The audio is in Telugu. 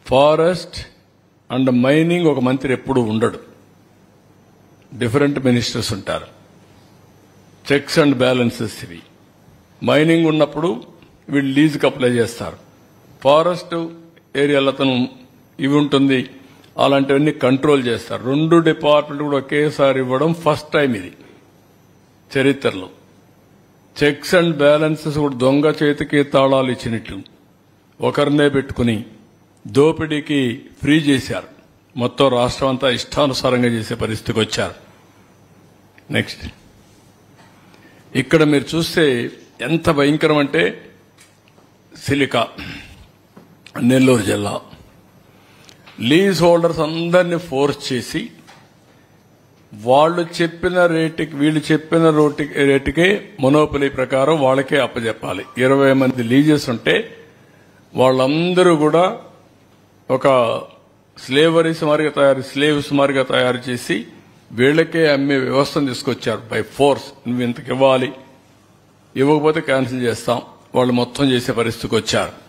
ఫారెస్ట్ అండ్ మైనింగ్ ఒక మంత్రి ఎప్పుడూ ఉండడు, డిఫరెంట్ మినిస్టర్స్ ఉంటారు. చెక్స్ అండ్ బ్యాలెన్సెస్ ఇవి. మైనింగ్ ఉన్నప్పుడు వీళ్ళు లీజుకి అప్లై చేస్తారు. ఫారెస్ట్ ఏరియాలో అతను ఇవి ఉంటుంది, అలాంటివన్నీ కంట్రోల్ చేస్తారు. 2 డిపార్ట్మెంట్ కూడా ఒకేసారి ఇవ్వడం ఫస్ట్ టైం ఇది చరిత్రలో. చెక్స్ అండ్ బ్యాలెన్సెస్ కూడా దొంగ చేతికి తాళాలు ఇచ్చినట్టు ఒకరినే పెట్టుకుని దోపిడీకి ఫ్రీ చేశారు. మొత్తం రాష్ట్రం అంతా ఇష్టానుసారంగా చేసే పరిస్థితికి వచ్చారు. నెక్స్ట్, ఇక్కడ మీరు చూస్తే ఎంత భయంకరం అంటే సిలికా, నెల్లూరు జిల్లా లీజ్ హోల్డర్స్ అందరినీ ఫోర్స్ చేసి వాళ్ళు చెప్పిన రేటుకి, వీళ్ళు చెప్పిన రేటుకే మొనోపలి ప్రకారం వాళ్ళకే అప్పచెప్పాలి. 20 మంది లీజెస్ ఉంటే వాళ్ళందరూ కూడా ఒక స్లేవ్స్ మారిగా తయారు చేసి వీళ్ళకే అమ్మే వ్యవస్థను తీసుకొచ్చారు. బై ఫోర్స్ నువ్వు ఇంతకు ఇవ్వాలి, ఇవ్వకపోతే క్యాన్సిల్ చేస్తాం, వాళ్ళు మొత్తం చేసే పరిస్థితికి వచ్చారు.